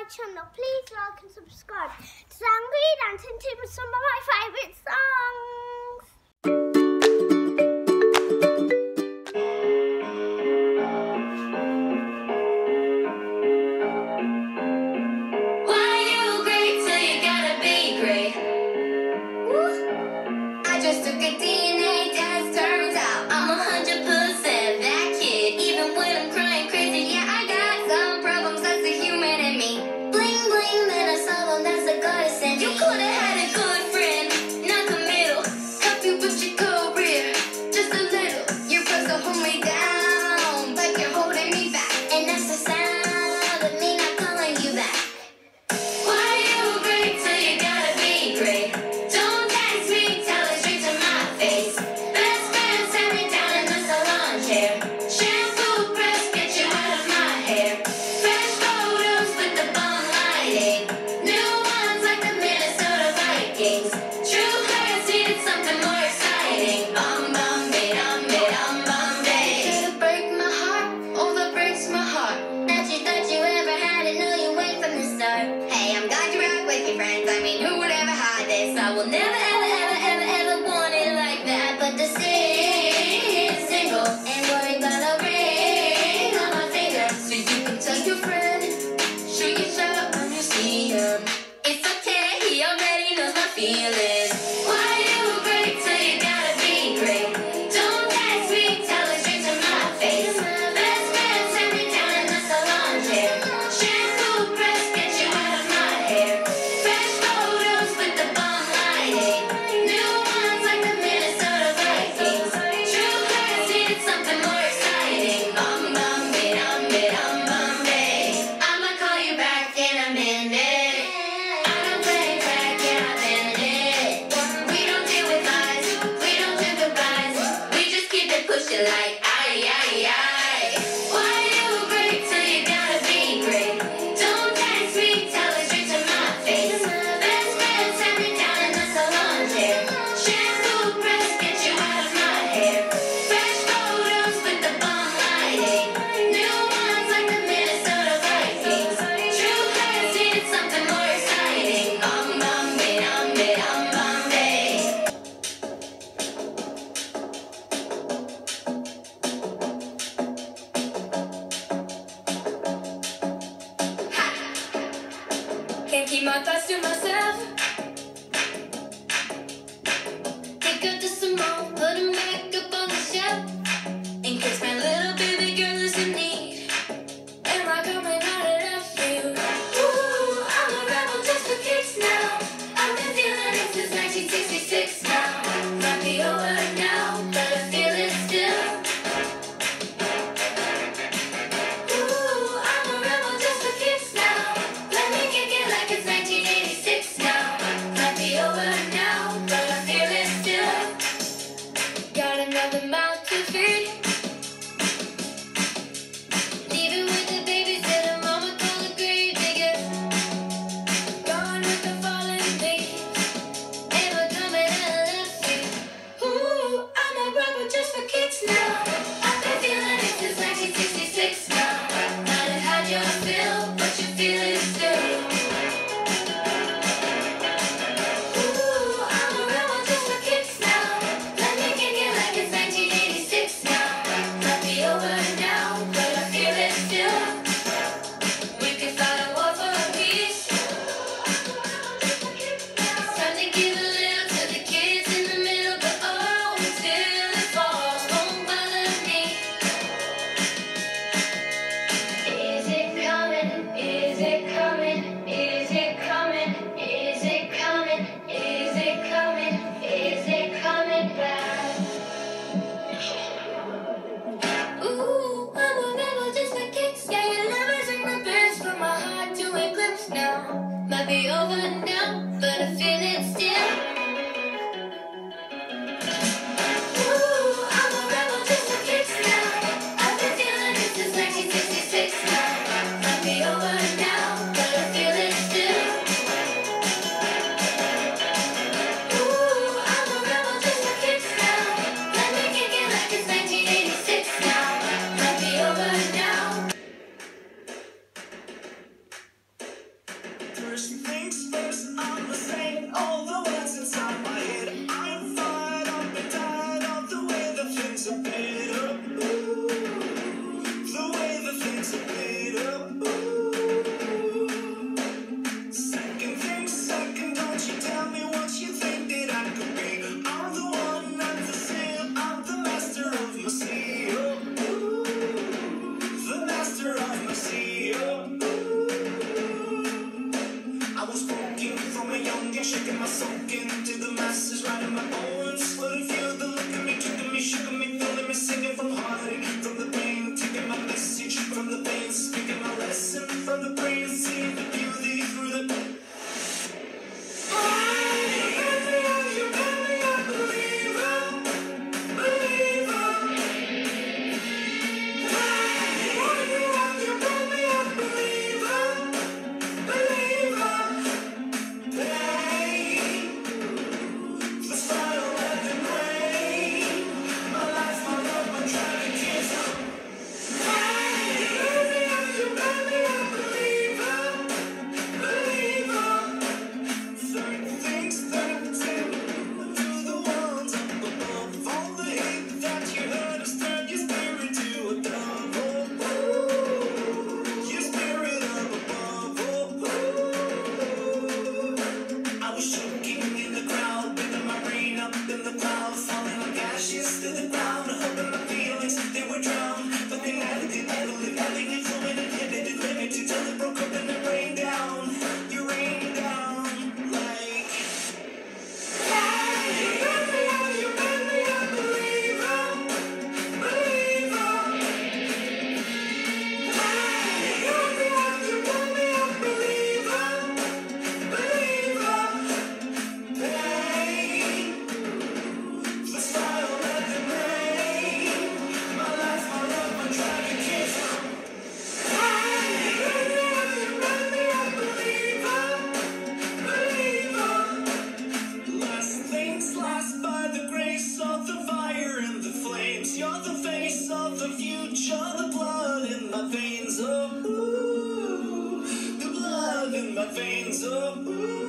my channel. Please like and subscribe. Today I'm going to be dancing to some of my favourite songs. Why you great till you gotta be great? I just took a DNA test, turns out I'm 100% that kid. Even when I'm crying crazy, yeah, I got some problems, that's the human in me. Bling bling, then I solve them, that's the goddess in me. You could've had a good friend, not the middle. Help you with your career, just a little. You're supposed to hold me down, but you're holding me back. And that's the sound of me not calling you back. Why you great till you gotta be great? Don't ask me, tell it straight to my face. Best friend sat me down in the salon chair. Shampoo press, get you out of my hair. Fresh photos with the bomb lighting. New ones like the Minnesota Vikings. True hearts needed something more exciting. Bombay. Could break my heart, oh that breaks my heart. That you ever had it, no you went from the start. Hey, I'm glad you rock with your friends. I mean, who would ever hide this? I will never ever want it like that. But to stay single and worry about a ring on my finger, so you can tell your friend, shoot your shot when you see him. It's okay, he already knows my feelings. Why you great till you gotta be great? Don't ask me, tell it straight to my face. Best friend sat me down in the salon chair. Shampoo press, get you out of my hair. Fresh photos with the bomb lighting. New ones like the Minnesota Vikings. True hearts needed something more exciting. Bombay. I'ma call you back in a minute. I don't play back, yeah, I've been it. We don't deal with lies, we don't do goodbyes. We just keep it pushing like aye. Why you great till you gotta be great? Don't ask me, tell it straight to my face. Best friend sat me down in the salon chair. Shampoo press, get you out of my hair. Fresh photos with the bomb lighting. New ones like the Minnesota Vikings. True hearts needed something more exciting. Bombay. Can't keep my thoughts to myself. Pick up the Simone, put them back up on the shelf. In case my little baby girl is in need. Am I coming out of left field? Ooh, I'm a rebel just for kicks now. I've been feeling it since 1966 now. Might be over now, but I feel it still. Ooh, I'm a rebel just for kicks now. Let me kick it like it's 1986 now. Might be over now, but I feel it still. Got another mouth to feed. Leaving with the babysitter, mama called the grave digger. Gone with the fallen leaves. Am I coming out of left field? Ooh, I'm a rebel just for kicks now. I've been feeling it since 1966 now. Might have had your fill, but you feel it still. Ooh, I'm a rebel just for kicks now. Let me kick it like it's 1986 now. Might be over now, but I feel it still. We could fight a war for a peace. Time to give a little to the kids in the middle, but oh, until it falls, won't bother me. Is it coming? Is it coming? Is it coming? Is it coming? Is it coming? Is it coming back? Ooh, I'm a rebel just for kicks. Yeah, your love is in my best, but my heart to eclipse now. Might be over now, but I feel it still. Ooh, I'm a rebel just for kicks now. I've been feeling it since 1966 now. Might be over now, but I feel it still. Ooh, I'm a rebel just for kicks now. Let me kick it like it's 1986 now. Might be over now. first things first, I'ma say all the words inside my head. I'm fired up and tired of the way the things are made up. Ooh, the way the things are made up. Ooh. Second things second, don't you tell me what you think that I could be. I'm the one, I'm the sin, I'm the master of my sea. Oh, ooh, the master of my sea. Oh, I was broken from a young age, shaking my soul into the masses, writing my poems for the few that look at me, took me, shook me, feeling me, singing from heartache, from the pain, taking my message from the pain, speaking my lesson from the brain, seeing the beauty through the. You're the face of the future, the blood in my veins, oh, ooh, the blood in my veins, oh, ooh.